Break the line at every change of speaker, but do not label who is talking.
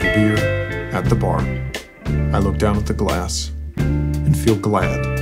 the beer at the bar, I look down at the glass and feel glad